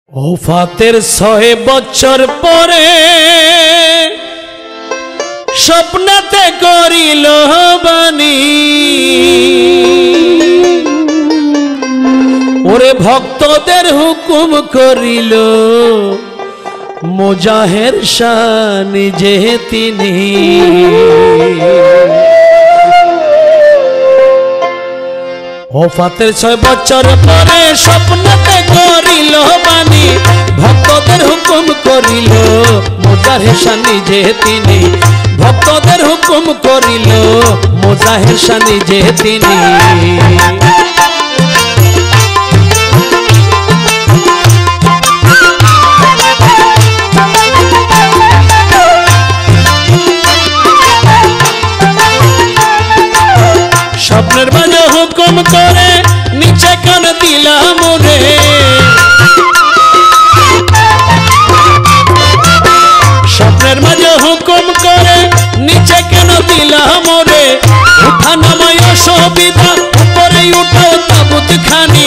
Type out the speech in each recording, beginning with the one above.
ওফাতের ৬ বছর পরে স্বপ্নতে করিল বাণী, ওরে ভক্তদের হুকুম করিল মোজাহের শাহ নিজে তিনি। ওফাতের ৬ বছর পরে স্বপ্নতে করিল বাণী, ভক্তদের হুকুম করিল মোজাহের শাহ নিজে তিনি। ভক্তদের হুকুম করিল মোজাহের শাহ নিজে তিনি। স্বপ্নের মাঝে হুকুম করে নিচে কান দিলাম রে, স্বপ্নের মাঝে হুকুম করে নিচে কেন দিলাম রে। উঠা নামায় অসুবিধা উপরে উঠাও তাবুত খানি,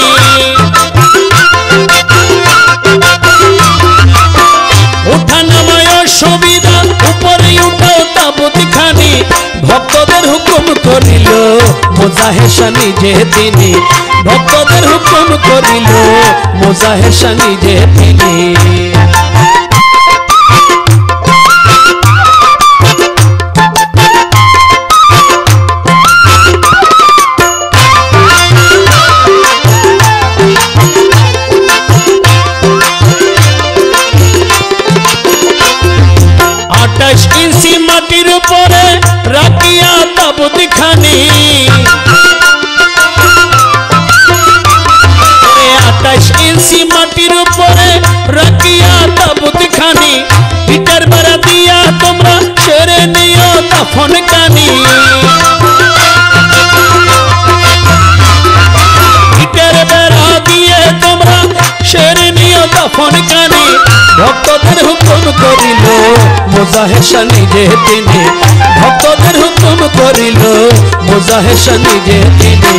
উঠা নামায় অসুবিধা উপরে উঠাও তাবুত খানি। ভক্তদের হুকুম করিল মোজাহের শাহ নিজে তিনি। ভক্তদের হুকুম করিল মোজাহের শাহ নিজে তিনি। মাটির উপরে রাখিয়া তাবুত খানি, 28 ইঞ্চি মাটির উপরে রাখিয়া তাবুত খানি। ইটার বেড়া দিয়া তোমরা সেরে নিও দাফন কানি, ইটার বেড়া দিয়ে তোমরা সেরে নিও দাফন কানি। ভক্তদের হুকুম করিল মোজাহের শাহ নিজে তিনি। ভক্তদের হুকুম করিল মোজাহের শাহ নিজে তিনি।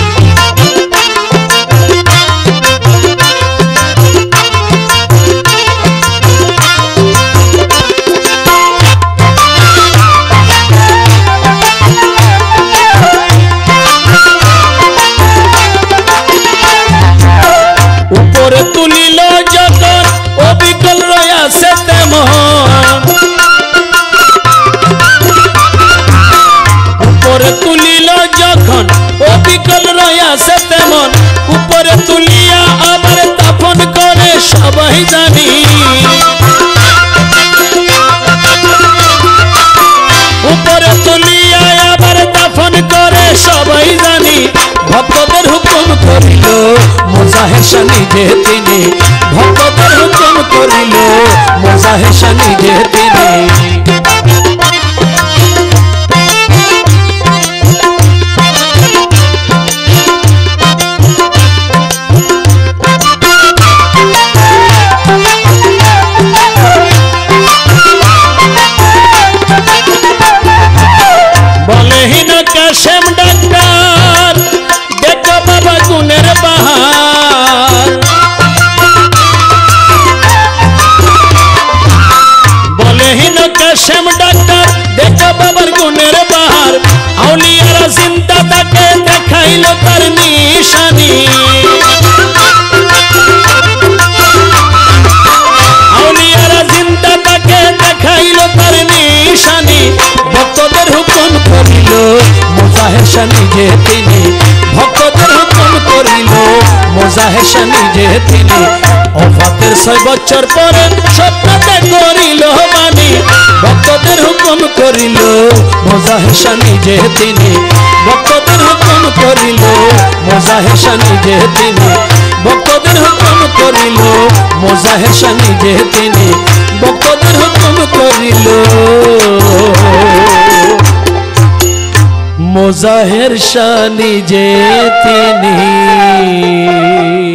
উপরে তুলিল যখন অবিকল রয়াছে তেমন, উপরে তুলিল যখন অবিকল রয়াছে তেমন। উপরে তুলিয়া আবার দাফন করে সবাই জানি, উপরে তুলিয়া আবার দাফন করে সবাই জানি। ভক্তদের হুকুম করিল মোজাহের শাহ নিজে তিনি। ভক্তদের হুকুম করিল মোজাহের শাহ নিজে তিনি। বলেহীন কাশেম ডাক্তার দেখো বাবা গুণের বাহার, বলেহীন কাশেম ডাক্তার দেখো বাবার গুণের বাহার। আউলিয়ারা চিন্তা তাকে দেখাইল তার নিশানি, আউলিয়ারা চিন্তা তাকে দেখাইল তার নিশানি। ভক্তদের হুকুম করিল মোজাহের শাহ নিজে তিনি। ভক্তদের হুকুম করিল মোজাহের শাহ নিজে তিনি। ওফাতের ৬ বছর পরে স্বপ্নতে করিল বাণী, ভক্তদের হুকুম করিল মোজাহের শাহ নিজে তিনি। ভক্তদের হুকুম করিল মোজাহের শাহ নিজে তিনি। ভক্তদের হুকুম করিল মোজাহের শাহ নিজে তিনি। ভক্তদের হুকুম করিল মোজাহের শাহ নিজে তিনি।